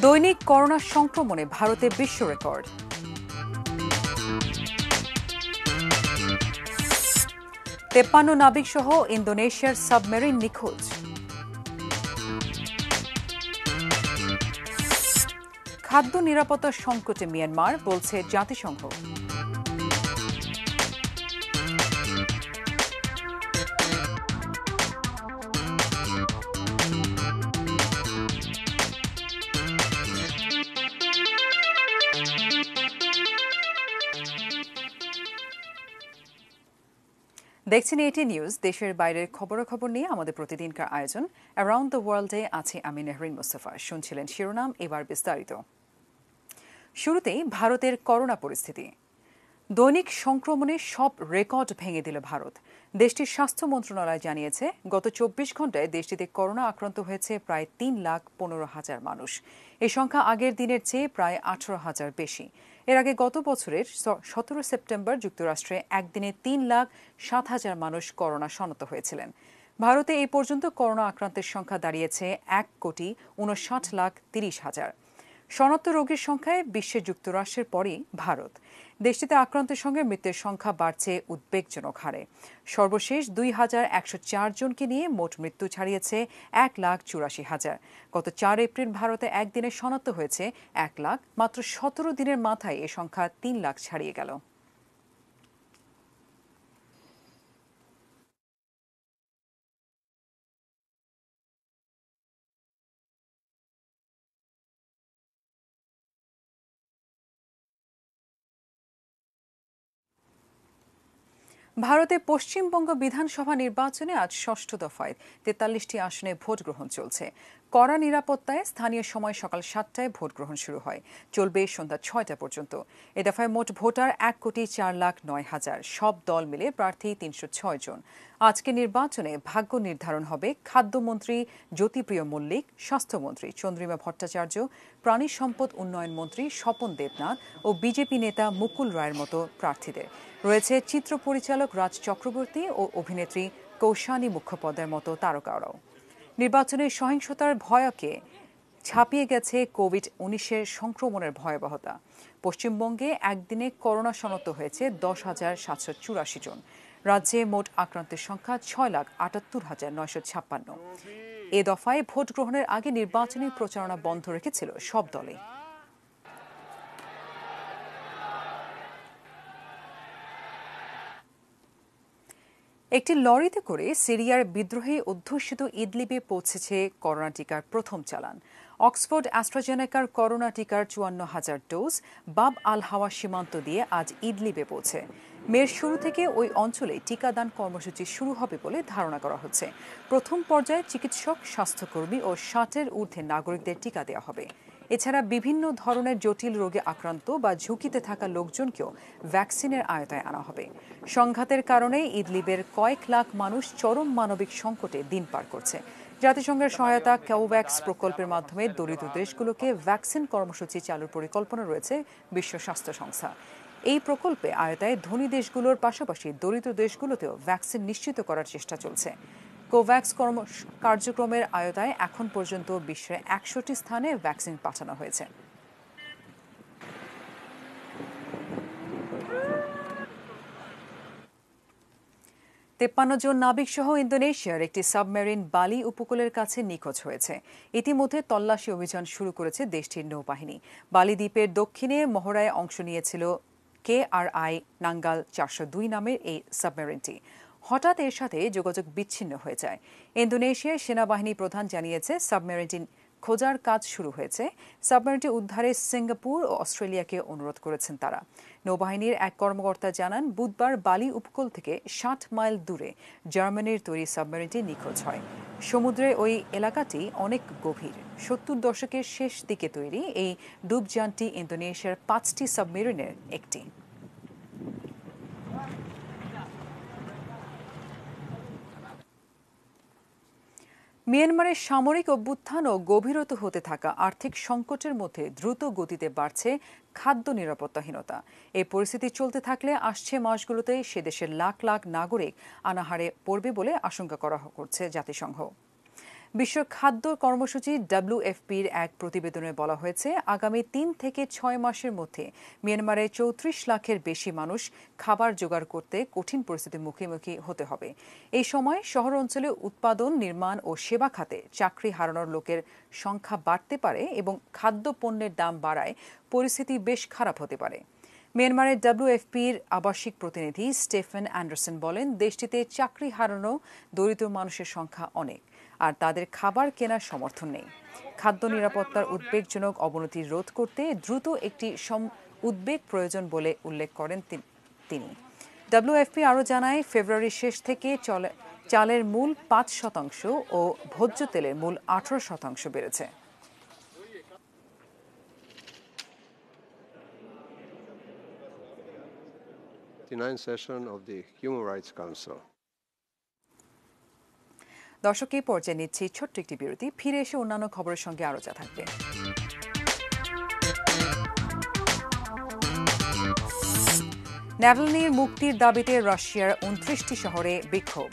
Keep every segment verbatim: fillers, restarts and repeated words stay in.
দৈনিক করোনা সংক্রমণে ভারতে বিশ্ব রেকর্ড। তেপ্পান্ন নাবিক সহ ইন্দোনেশিয়ার সাবমেরিন নিখোঁজ। খাদ্য নিরাপত্তা সংকটে মিয়ানমার, বলছে জাতিসংঘ। দেখছেন এটি নিউজ। দেশের বাইরের খবরাখবর নিয়ে আমাদের প্রতিদিনকার আয়োজন অ্যারাউন্ড দ্য ওয়ার্ল্ডে আছে আমি নেহরিন মুস্তাফা। শুনছিলেন শিরোনাম, এবার বিস্তারিত। শুরুতেই ভারতের করোনা পরিস্থিতি। দৈনিক সংক্রমণে সব রেকর্ড ভেঙে দিল ভারত। দেশটির স্বাস্থ্য মন্ত্রণালয় জানিয়েছে, গত চব্বিশ ঘন্টায় দেশটিতে করোনা আক্রান্ত হয়েছে প্রায় তিন লাখ পনেরো হাজার মানুষ। এই সংখ্যা আগের দিনের চেয়ে প্রায় আঠারো হাজার বেশি। এর আগে গত বছরের সতেরো সেপ্টেম্বর যুক্তরাষ্ট্রে একদিনে তিন লাখ সাত হাজার মানুষ করোনা শনাক্ত হয়েছিলেন। ভারতে এই পর্যন্ত করোনা আক্রান্তের সংখ্যা দাঁড়িয়েছে এক কোটি উনষাট লাখ তিরিশ হাজার। শনাক্ত রোগীর সংখ্যায় বিশ্বের যুক্তরাষ্ট্রের পরই ভারত। দেশটিতে আক্রান্তের সঙ্গে মৃত্যুর সংখ্যা বাড়ছে উদ্বেগজনক হারে। সর্বশেষ দুই হাজার একশো চার জনকে নিয়ে মোট মৃত্যু ছাড়িয়েছে এক লাখ চুরাশি হাজার। গত চার এপ্রিল ভারতে একদিনে শনাক্ত হয়েছে এক লাখ। মাত্র সতেরো দিনের মাথায় এ সংখ্যা তিন লাখ ছাড়িয়ে গেল। ভারতে পশ্চিমবঙ্গ বিধানসভা নির্বাচনে আজ ষষ্ঠ দফায় তেতাল্লিশটি আসনে ভোট গ্রহণ চলছে। কড়া নিরাপত্তায় স্থানীয় সময় সকাল সাতটায় ভোট গ্রহণ শুরু হয়, চলবে সন্ধ্যা ছয়টা পর্যন্ত। এ দফায় মোট ভোটার এক কোটি চার লাখ নয় হাজার। সব দল মিলে প্রার্থী তিনশো ছয় জন। আজকে নির্বাচনে ভাগ্য নির্ধারণ হবে খাদ্যমন্ত্রী জ্যোতিপ্রিয় মল্লিক, স্বাস্থ্যমন্ত্রী চন্দ্রিমা ভট্টাচার্য, প্রাণী সম্পদ উন্নয়ন মন্ত্রী স্বপন দেবনাথ ও বিজেপি নেতা মুকুল রায়ের মতো প্রার্থীদের। রয়েছে চিত্র পরিচালক রাজ চক্রবর্তী ও অভিনেত্রী কৌশানী মুখোপাধ্যায়ের মতো তারকারাও। নির্বাচনের সহিংসতার ভয়কে ছাপিয়ে গেছে কোভিড উনিশের সংক্রমণের ভয়াবহতা। পশ্চিমবঙ্গে একদিনে করোনা শনাক্ত হয়েছে দশ হাজার সাতশো চুরাশি জন। রাজ্যে মোট আক্রান্তের সংখ্যা ছয় লাখ আটাত্তর হাজার নয়শো ছাপ্পান্ন। এ দফায় ভোট গ্রহণের আগে নির্বাচনী প্রচারণা বন্ধ রেখেছিল সব দলে। একটি লরিতে করে সিরিয়ার বিদ্রোহী অধ্যুষিত ইদলিবে পৌঁছেছে করোনা টিকার প্রথম চালান। অক্সফোর্ড অ্যাস্ট্রাজেনেকার করোনা টিকার চুয়ান্ন হাজার ডোজ বাব আল হাওয়া সীমান্ত দিয়ে আজ ইদলিবে পৌঁছে। মের শুরু থেকে ওই অঞ্চলে টিকাদান কর্মসূচি শুরু হবে বলে ধারণা করা হচ্ছে। প্রথম পর্যায়ে চিকিৎসক, স্বাস্থ্যকর্মী ও ষাটের ঊর্ধ্বে নাগরিকদের টিকা দেওয়া হবে। এছাড়া বিভিন্ন ধরনের জটিল রোগে আক্রান্ত বা ঝুঁকিতে থাকা লোকজনকেও ভ্যাকসিনের আওতায় আনা হবে। সংঘাতের কারণে ইদলিবের কয়েক লাখ মানুষ চরম মানবিক সংকটে দিন পার করছে। জাতিসংঘের সহায়তা কোভ্যাক্স প্রকল্পের মাধ্যমে দরিদ্র দেশগুলোকে ভ্যাকসিন কর্মসূচি চালুর পরিকল্পনা রয়েছে বিশ্ব স্বাস্থ্য সংস্থা। এই প্রকল্পে আওতায় ধনী দেশগুলোর পাশাপাশি দরিদ্র দেশগুলোতেও ভ্যাকসিন নিশ্চিত করার চেষ্টা চলছে। কোভ্যাক্স কার্যক্রমের আওতায় এখন পর্যন্ত বিশ্বের একশোটি স্থানে ভ্যাকসিন পাঠানো হয়েছে। তেপ্পান্ন জন নাবিক সহ ইন্দোনেশিয়ার একটি সাবমেরিন বালি উপকূলের কাছে নিখোঁজ হয়েছে। ইতিমধ্যে তল্লাশি অভিযান শুরু করেছে দেশটির নৌবাহিনী। বালি দ্বীপের দক্ষিণে মহড়ায় অংশ নিয়েছিল কে আর আই নাঙ্গাল চারশো দুই নামের এই সাবমেরিনটি। হঠাৎ এর সাথে যোগাযোগ বিচ্ছিন্ন হয়ে যায়। ইন্দোনেশিয়ার সেনাবাহিনী প্রধান জানিয়েছে, সাবমেরিনটি খোঁজার কাজ শুরু হয়েছে। সাবমেরিনটি উদ্ধারে সিঙ্গাপুর ও অস্ট্রেলিয়াকে অনুরোধ করেছেন তারা। নৌবাহিনীর এক কর্মকর্তা জানান, বুধবার বালি উপকূল থেকে ষাট মাইল দূরে জার্মানির তৈরি সাবমেরিনটি নিখোঁজ হয়। সমুদ্রের ওই এলাকাটি অনেক গভীর। সত্তর দশকের শেষ দিকে তৈরি এই ডুবযানটি ইন্দোনেশিয়ার পাঁচটি সাবমেরিনের একটি। মিয়ানমারের সামরিক অভ্যুত্থান ও গভীরতর হতে থাকা আর্থিক সংকটের মধ্যে দ্রুত গতিতে বাড়ছে খাদ্য নিরাপত্তাহীনতা। এই পরিস্থিতি চলতে থাকলে আসছে মাসগুলোতে সে দেশের লাখ লাখ নাগরিক অনাহারে পড়বে বলে আশঙ্কা করা করছে জাতিসংঘ। বিশ্ব খাদ্য কর্মসূচি ডব্লিউএফপির এক প্রতিবেদনে বলা হয়েছে, আগামী তিন থেকে ছয় মাসের মধ্যে মিয়ানমারে চৌত্রিশ লাখের বেশি মানুষ খাবার জোগাড় করতে কঠিন পরিস্থিতির মুখোমুখি হতে হবে। এই সময় শহর অঞ্চলে উৎপাদন, নির্মাণ ও সেবা খাতে চাকরি হারানোর লোকের সংখ্যা বাড়তে পারে এবং খাদ্য পণ্যের দাম বাড়ায় পরিস্থিতি বেশ খারাপ হতে পারে। মিয়ানমারের ডব্লিউএফপির আবাসিক প্রতিনিধি স্টেফেন অ্যান্ডারসন বলেন, দেশটিতে চাকরি হারানো দরিদ্র মানুষের সংখ্যা অনেক, আর তাদের খাবার কেনার সমর্থন নেই। খাদ্য নিরাপত্তার উদ্বেগজনক অবনতি রোধ করতে দ্রুত একটি উদ্বেগ প্রয়োজন বলে উল্লেখ করেন তিনি। ডব্লিউএফপি আরও জানায়, ফেব্রুয়ারির শেষ থেকে চালের মূল পাঁচ শতাংশ ও ভোজ্য তেলের মূল আঠারো শতাংশ বেড়েছে। ninth session of the Human Rights Council. দর্শক, এই পর্যায়ে নিচ্ছি ছোট্ট একটি বিরতি। ফিরে এসে অন্যান্য খবরের সঙ্গে আরও যা থাকবে। ন্যাভালনির মুক্তির দাবিতে রাশিয়ার উনত্রিশটি শহরে বিক্ষোভ।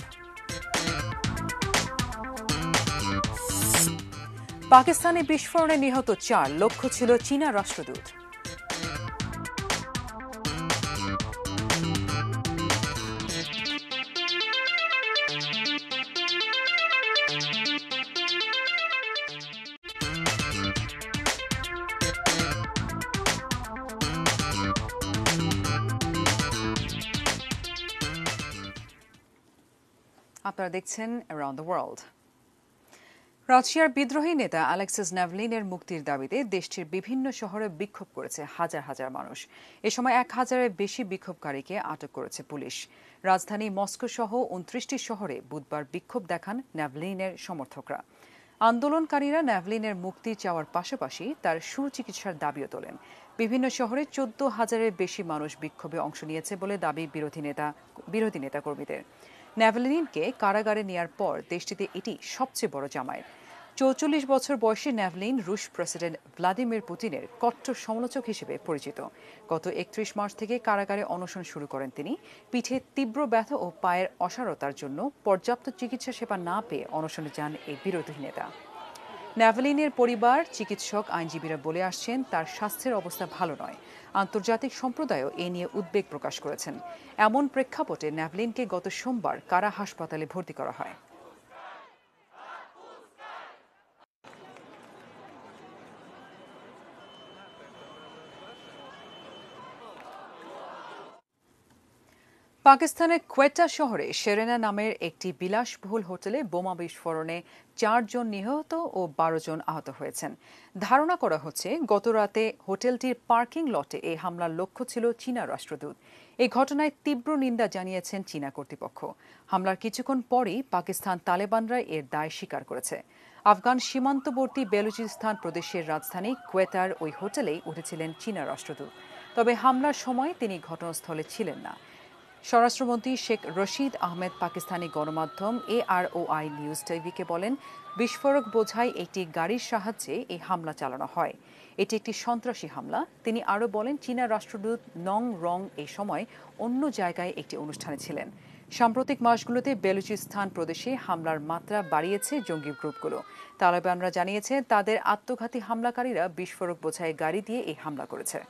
পাকিস্তানে বিস্ফোরণে নিহত চার, লক্ষ্য ছিল চীনা রাষ্ট্রদূত। আপনারা দেখছেন অ্যারাউন্ড দ্য ওয়ার্ল্ড। রাশিয়ার বিদ্রোহী নেতা অ্যালেক্সিস ন্যাভলিনের মুক্তির দাবিতে দেশটির বিভিন্ন শহরে বিক্ষোভ করেছে হাজার হাজার মানুষ। এ সময় এক হাজারের বেশি বিক্ষোভকারীকে আটক করেছে পুলিশ। রাজধানী মস্কো সহ উনত্রিশটি শহরে বুধবার বিক্ষোভ দেখান ন্যাভলিনের সমর্থকরা। আন্দোলনকারীরা ন্যাভলিনের মুক্তি চাওয়ার পাশাপাশি তার সুচিকিৎসার দাবিও তোলেন। বিভিন্ন শহরে চোদ্দ হাজারের বেশি মানুষ বিক্ষোভে অংশ নিয়েছে বলে দাবি বিরোধী নেতা বিরোধী নেতাকর্মীদের। ন্যাভলিনকে কারাগারে নেয়ার পর দেশটিতে এটি সবচেয়ে বড় জামায়াত। চৌচল্লিশ বছর বয়সী ন্যাভলিন রুশ প্রেসিডেন্ট ভ্লাদিমির পুতিনের কট্টর সমালোচক হিসেবে পরিচিত। গত একত্রিশ মার্চ থেকে কারাগারে অনশন শুরু করেন তিনি। পিঠে তীব্র ব্যথা ও পায়ের অসাড়তার জন্য পর্যাপ্ত চিকিৎসা সেবা না পেয়ে অনশনে যান এই বিরোধী নেতা। ন্যাভলিনের পরিবার, চিকিৎসক, আইনজীবীরা বলে আসছেন তার স্বাস্থ্যের অবস্থা ভালো নয়। আন্তর্জাতিক সম্প্রদায়ও এ নিয়ে উদ্বেগ প্রকাশ করেছেন। এমন প্রেক্ষাপটে ন্যাভলিনকে গত সোমবার কারা হাসপাতালে ভর্তি করা হয়। পাকিস্তানের কোয়েটা শহরে সেরেনা নামের একটি বিলাসবহুল হোটেলে বোমা বিস্ফোরণে চারজন নিহত ও বারো জন আহত হয়েছেন। ধারণা করা হচ্ছে গতরাতে হোটেলটির পার্কিং লটে এই হামলার লক্ষ্য ছিল চীনা রাষ্ট্রদূত। এই ঘটনায় তীব্র নিন্দা জানিয়েছেন চীনা কর্তৃপক্ষ। হামলার কিছুক্ষণ পরেই পাকিস্তান তালেবানরা এর দায় স্বীকার করেছে। আফগান সীমান্তবর্তী বেলুচিস্তান প্রদেশের রাজধানী কোয়েটার ওই হোটেলেই উঠেছিলেন চীনা রাষ্ট্রদূত। তবে হামলার সময় তিনি ঘটনাস্থলে ছিলেন না। স্বরাষ্ট্রমন্ত্রী শেখ রশিদ আহমেদ পাকিস্তানি গণমাধ্যম এআরওআই নিউজ টিভিকে বলেন, বিস্ফোরক বোঝাই একটি গাড়ির সাহায্যে এই হামলা চালানো হয়। এটি একটি সন্ত্রাসী হামলা। তিনি আরও বলেন, চীনা রাষ্ট্রদূত নং রং এই সময় অন্য জায়গায় একটি অনুষ্ঠানে ছিলেন। সাম্প্রতিক মাসগুলোতে বেলুচিস্তান প্রদেশে হামলার মাত্রা বাড়িয়েছে জঙ্গি গ্রুপগুলো। তালেবানরা জানিয়েছে তাদের আত্মঘাতী হামলাকারীরা বিস্ফোরক বোঝাই গাড়ি দিয়ে এই হামলা করেছে।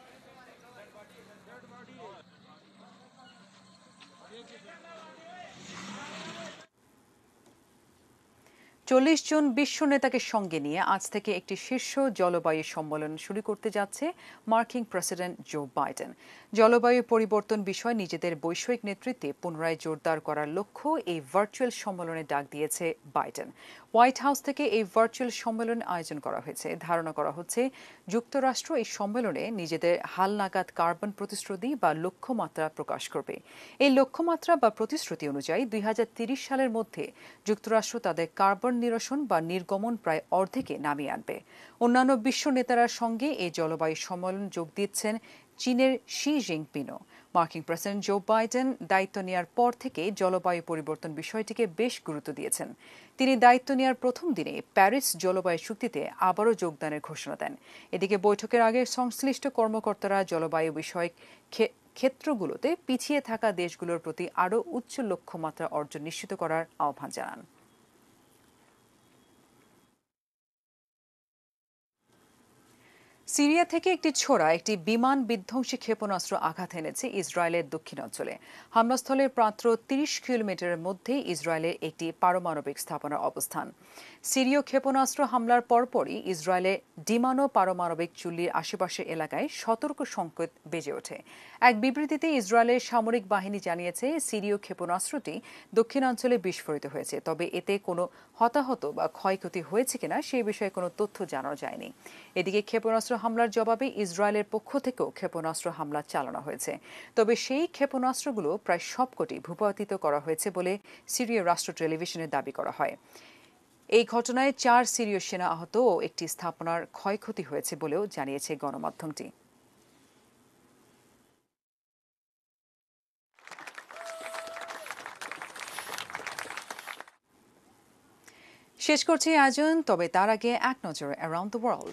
চল্লিশ জন বিশ্ব নেতাকে সঙ্গে নিয়ে আজ থেকে একটি শীর্ষ জলবায়ু সম্মেলন শুরু করতে যাচ্ছে মার্কিন প্রেসিডেন্ট জো বাইডেন। জলবায়ু পরিবর্তন বিষয়ে নিজেদের বৈশ্বিক নেতৃত্বে পুনরায় জোরদার করার লক্ষ্য এই ভার্চুয়াল সম্মেলনে ডাক দিয়েছে বাইডেন। হোয়াইট হাউস থেকে এই ভার্চুয়াল সম্মেলন আয়োজন করা হয়েছে। ধারণা করা হচ্ছে যুক্তরাষ্ট্র এই সম্মেলনে নিজেদের হালনাগাদ কার্বন প্রতিশ্রুতি বা লক্ষ্যমাত্রা প্রকাশ করবে। এই লক্ষ্যমাত্রা বা প্রতিশ্রুতি অনুযায়ী দুই হাজার তিরিশ সালের মধ্যে যুক্তরাষ্ট্র তাদের কার্বন নিরসন বা নির্গমন প্রায় অর্ধেকে নামিয়ে আনবে। অন্যান্য বিশ্ব নেতার সঙ্গে এই জলবায়ু সম্মেলন যোগ দিচ্ছেন চীনের শি জিনপিংও। মার্কিন প্রেসিডেন্ট জো বাইডেন দায়িত্ব নেওয়ার পর থেকে জলবায়ু পরিবর্তন বিষয়টিকে বেশ গুরুত্ব দিয়েছেন। তিনি দায়িত্ব নেওয়ার প্রথম দিনে প্যারিস জলবায়ু চুক্তিতে আবারও যোগদানের ঘোষণা দেন। এদিকে বৈঠকের আগে সংশ্লিষ্ট কর্মকর্তারা জলবায়ু বিষয়ক ক্ষেত্রগুলোতে পিছিয়ে থাকা দেশগুলোর প্রতি আরও উচ্চ লক্ষ্যমাত্রা অর্জন নিশ্চিত করার আহ্বান জানান। সিরিয়া থেকে একটি ছোড়া একটি বিমান বিধ্বংসী ক্ষেপণাস্ত্র আঘাত এনেছে ইসরায়েলের দক্ষিণাঞ্চলে। হামলাস্থলের মাত্র তিরিশ কিলোমিটারের মধ্যে ইসরায়েলের একটি পারমাণবিক স্থাপনার অবস্থান। সিরীয় ক্ষেপণাস্ত্র হামলার পরপরই ইসরায়েলের ডিমানো পারমাণবিক চুল্লির আশেপাশের এলাকায় সতর্ক সংকেত বেজে ওঠে। এক বিবৃতিতে ইসরায়েলের সামরিক বাহিনী জানিয়েছে সিরীয় ক্ষেপণাস্ত্রটি দক্ষিণাঞ্চলে বিস্ফোরিত হয়েছে, তবে এতে কোনো হতাহত বা ক্ষয়ক্ষতি হয়েছে কিনা সেই বিষয়ে কোনো তথ্য জানা যায়নি। এদিকে ক্ষেপণাস্ত্র হামলার জবাবে ইসরায়েলের পক্ষ থেকেও ক্ষেপণাস্ত্র হামলা চালানো হয়েছে, তবে সেই ক্ষেপণাস্ত্রগুলো প্রায় সবকটি ভূপাতিত করা হয়েছে বলে সিরীয় রাষ্ট্র টেলিভিশনে দাবি করা হয়। এই ঘটনায় চার সিরীয় সেনা আহত ও একটি স্থাপনার ক্ষয়ক্ষতি হয়েছে বলেও জানিয়েছে গণমাধ্যমটি। শেষ করছি আয়োজন, তবে তার আগে এক নজরে অ্যারাউন্ড দ্য ওয়ার্ল্ড।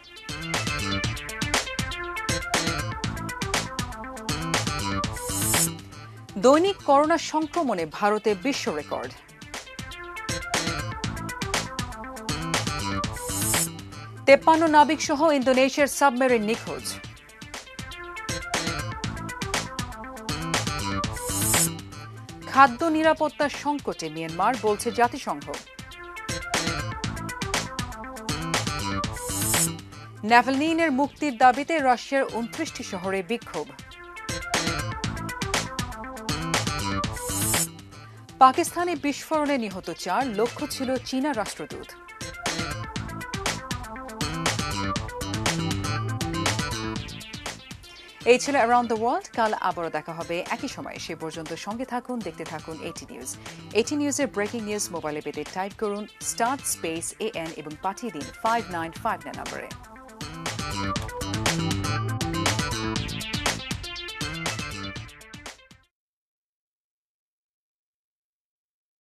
দৈনিক করোনা সংক্রমণে ভারতে বিশ্ব রেকর্ড। তেপ্পান্ন নাবিক সহ ইন্দোনেশিয়ার সাবমেরিন নিখোঁজ। খাদ্য নিরাপত্তার সংকটে মিয়ানমার, বলছে জাতিসংঘ। ন্যাভালনির মুক্তির দাবিতে রাশিয়ার উনত্রিশটি শহরে বিক্ষোভ। পাকিস্তানে বিস্ফোরণে নিহত চার, লক্ষ্য ছিল চীনা রাষ্ট্রদূত। এই ছিল অ্যারাউন্ড দ্য ওয়ার্ল্ড। কাল আবারও দেখা হবে একই সময়। সে পর্যন্ত সঙ্গে থাকুন, দেখতে থাকুন এটি নিউজ। এটি নিউজের ব্রেকিং নিউজ মোবাইলে পেতে টাইপ করুন স্টার্ট স্পেস এএন এবং পাঠিয়ে দিন ফাইভ নাইন ফাইভ নাইন নম্বরে।